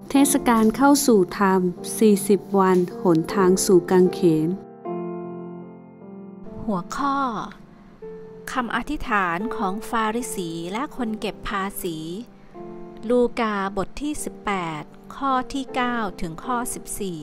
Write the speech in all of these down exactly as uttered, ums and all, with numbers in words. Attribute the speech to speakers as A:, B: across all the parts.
A: เทศกาลเข้าสู่ธรรมสี่สิบวันหนทางสู่กางเขน
B: หัวข้อคำอธิษฐานของฟาริสีและคนเก็บภาษีลูกาบทที่สิบแปดข้อที่เก้าถึงข้อสิบสี่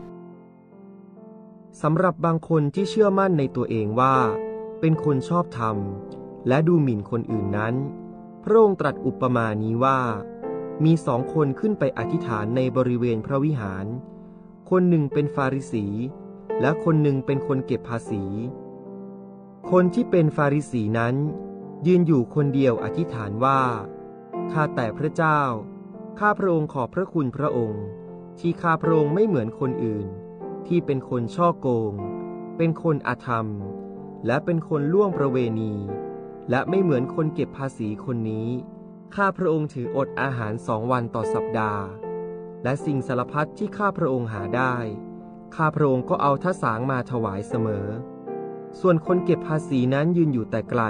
C: สำหรับบางคนที่เชื่อมั่นในตัวเองว่าเป็นคนชอบธรรมและดูหมิ่นคนอื่นนั้นพระองค์ตรัสอุปมานี้ว่ามีสองคนขึ้นไปอธิษฐานในบริเวณพระวิหารคนหนึ่งเป็นฟาริสีและคนหนึ่งเป็นคนเก็บภาษีคนที่เป็นฟาริสีนั้นยืนอยู่คนเดียวอธิษฐานว่าข้าแต่พระเจ้าข้าพระองค์ขอบพระคุณพระองค์ที่ข้าพระองค์ไม่เหมือนคนอื่นที่เป็นคนฉ้อโกงเป็นคนอธรรมและเป็นคนล่วงประเวณีและไม่เหมือนคนเก็บภาษีคนนี้ข้าพระองค์ถืออดอาหารสองวันต่อสัปดาห์และสิ่งสารพัดที่ข้าพระองค์หาได้ข้าพระองค์ก็เอาทสางมาถวายเสมอส่วนคนเก็บภาษีนั้นยืนอยู่แต่ไกล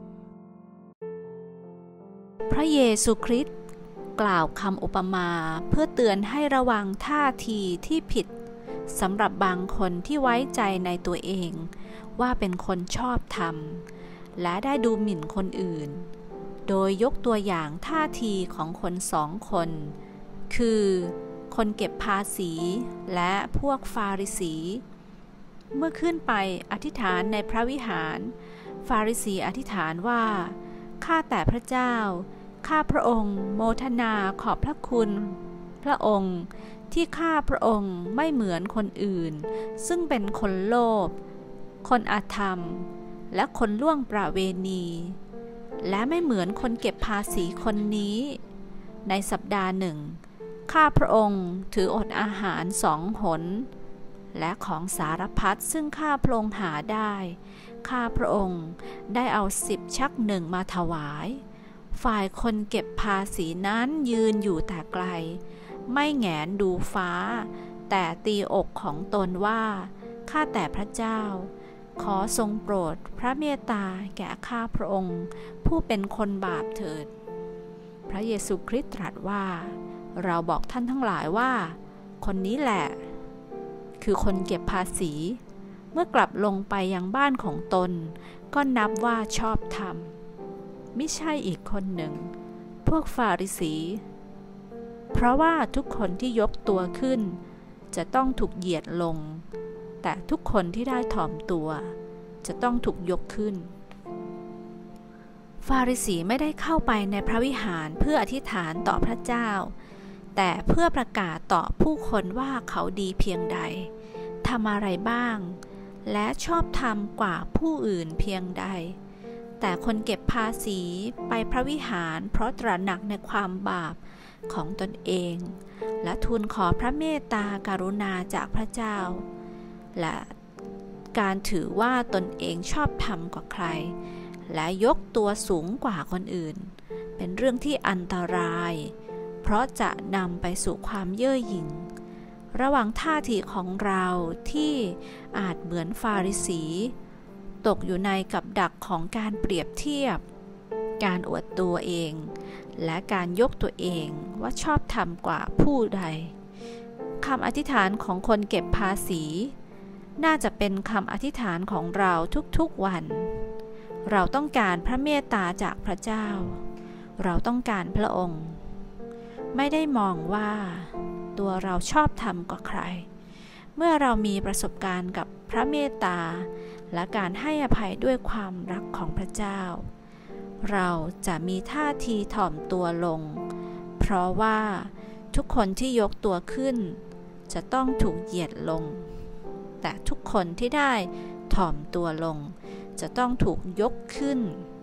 B: พระเยซูคริสต์กล่าวคำอุปมาเพื่อเตือนให้ระวังท่าทีที่ผิดสำหรับบางคนที่ไว้ใจในตัวเองว่าเป็นคนชอบธรรมและได้ดูหมิ่นคนอื่นโดยยกตัวอย่างท่าทีของคนสองคนคือคนเก็บภาษีและพวกฟาริสีเมื่อขึ้นไปอธิษฐานในพระวิหารฟาริสีอธิษฐานว่าข้าแต่พระเจ้าข้าพระองค์โมทนาขอบพระคุณพระองค์ที่ข้าพระองค์ไม่เหมือนคนอื่นซึ่งเป็นคนโลภคนอธรรมและคนล่วงประเวณีและไม่เหมือนคนเก็บภาษีคนนี้ในสัปดาห์หนึ่งข้าพระองค์ถืออดอาหารสองหนและของสารพัดซึ่งข้าพระองค์หาได้ข้าพระองค์ได้เอาสิบชักหนึ่งมาถวายฝ่ายคนเก็บภาษีนั้นยืนอยู่แต่ไกลไม่แหงนดูฟ้าแต่ตีอกของตนว่าข้าแต่พระเจ้าขอทรงโปรดพระเมตตาแก่ข้าพระองค์ผู้เป็นคนบาปเถิดพระเยซูคริสต์ตรัสว่าเราบอกท่านทั้งหลายว่าคนนี้แหละคือคนเก็บภาษีเมื่อกลับลงไปยังบ้านของตนก็นับว่าชอบธรรมมิใช่อีกคนหนึ่งพวกฟาริสีเพราะว่าทุกคนที่ยกตัวขึ้นจะต้องถูกเหยียดลงแต่ทุกคนที่ได้ถ่อมตัวจะต้องถูกยกขึ้นฟาริสีไม่ได้เข้าไปในพระวิหารเพื่ออธิษฐานต่อพระเจ้าแต่เพื่อประกาศต่อผู้คนว่าเขาดีเพียงใดทำอะไรบ้างและชอบธรรมกว่าผู้อื่นเพียงใดแต่คนเก็บภาษีไปพระวิหารเพราะตระหนักในความบาปของตนเองและทูลขอพระเมตตากรุณาจากพระเจ้าและการถือว่าตนเองชอบธรรมกว่าใครและยกตัวสูงกว่าคนอื่นเป็นเรื่องที่อันตรายเพราะจะนำไปสู่ความเย่อหยิ่งระหว่างท่าทีของเราที่อาจเหมือนฟาริสีตกอยู่ในกับดักของการเปรียบเทียบการอวดตัวเองและการยกตัวเองว่าชอบธรรมกว่าผู้ใดคำอธิษฐานของคนเก็บภาษีน่าจะเป็นคำอธิษฐานของเราทุกๆวันเราต้องการพระเมตตาจากพระเจ้าเราต้องการพระองค์ไม่ได้มองว่าตัวเราชอบธรรมกว่าใครเมื่อเรามีประสบการณ์กับพระเมตตาและการให้อภัยด้วยความรักของพระเจ้าเราจะมีท่าทีถ่อมตัวลงเพราะว่าทุกคนที่ยกตัวขึ้นจะต้องถูกเหยียดลงแต่ทุกคนที่ได้ถ่อมตัวลงจะต้องถูกยกขึ้น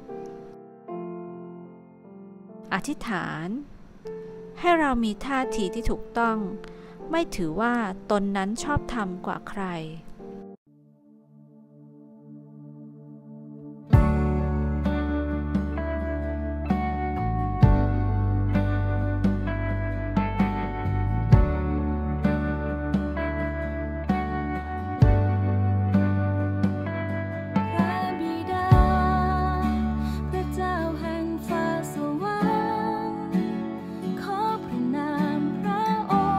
B: อธิษฐานให้เรามีท่าทีที่ถูกต้องไม่ถือว่าตนนั้นชอบธรรมกว่าใคร
D: ขอพระนามพระองค์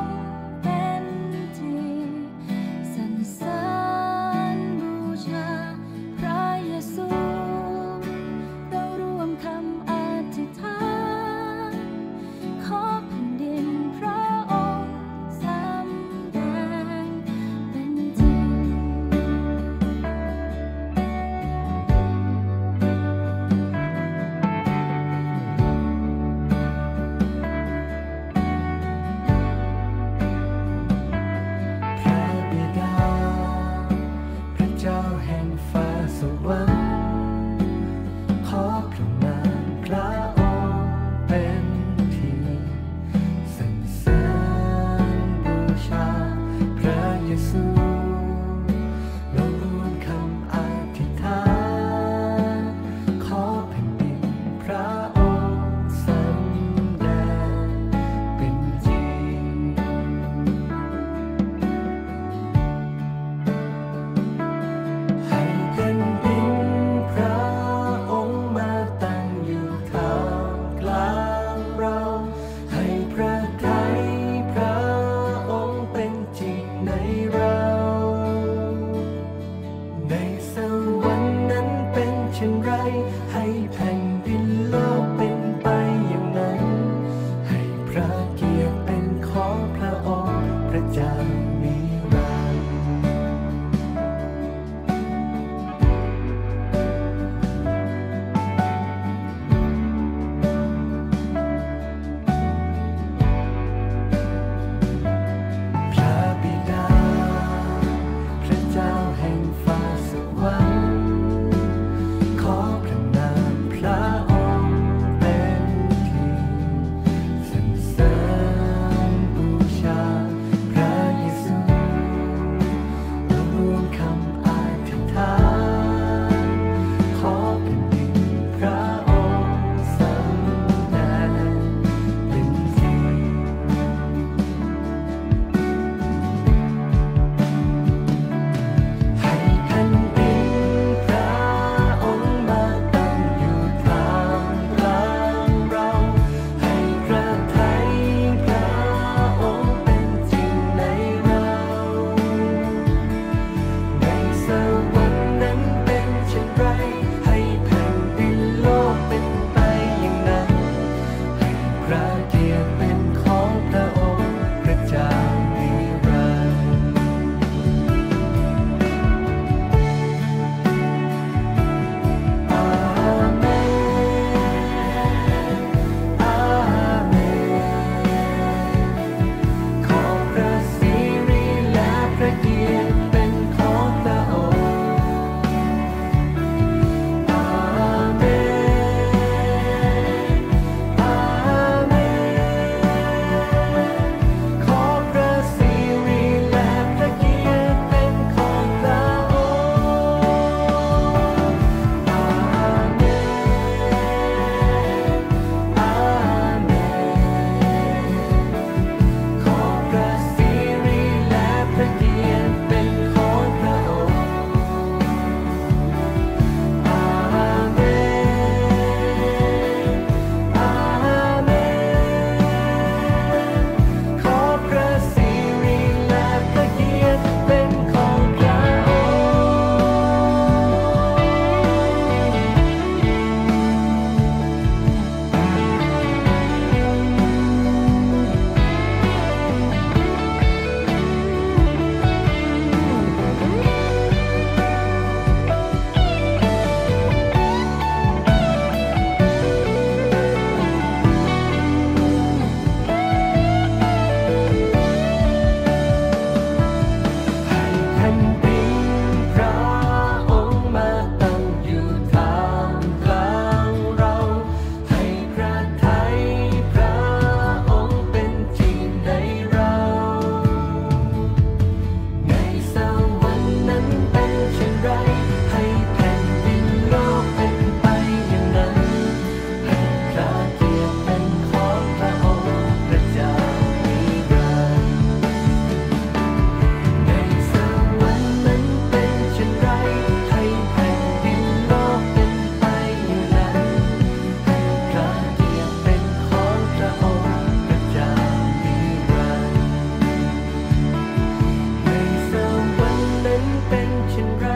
D: อย่างไร